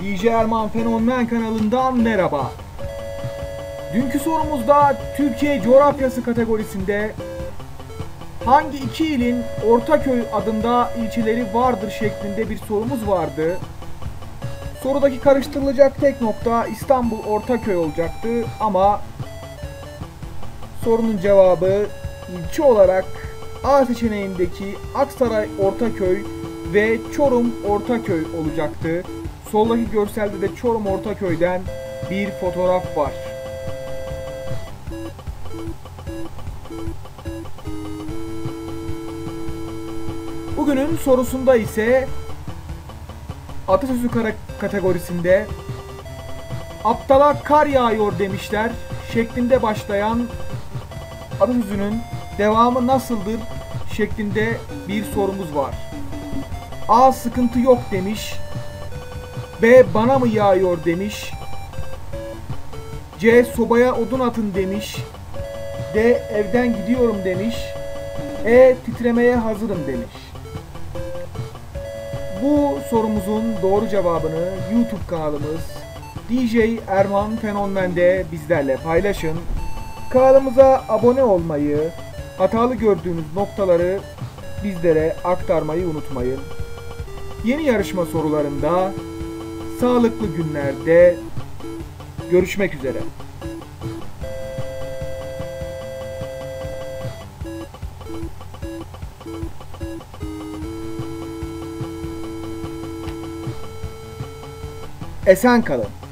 DJ Erman Fenomen kanalından merhaba. Dünkü sorumuzda Türkiye coğrafyası kategorisinde hangi iki ilin Ortaköy adında ilçeleri vardır şeklinde bir sorumuz vardı. Sorudaki karıştırılacak tek nokta İstanbul Ortaköy olacaktı ama sorunun cevabı ilçe olarak A seçeneğindeki Aksaray Ortaköy ve Çorum Ortaköy olacaktı. Soldaki görselde de Çorum Ortaköy'den bir fotoğraf var. Bugünün sorusunda ise atasözü kategorisinde aptala kar yağıyor demişler şeklinde başlayan atasözünün devamı nasıldır şeklinde bir sorumuz var. A. Sıkıntı yok demiş. B. Bana mı yağıyor demiş. C. Sobaya odun atın demiş. D. Evden gidiyorum demiş. E. Titremeye hazırım demiş. Bu sorumuzun doğru cevabını YouTube kanalımız DJ Erman Fenomen'de bizlerle paylaşın. Kanalımıza abone olmayı, hatalı gördüğünüz noktaları bizlere aktarmayı unutmayın. Yeni yarışma sorularında sağlıklı günlerde görüşmek üzere. Esen kalın.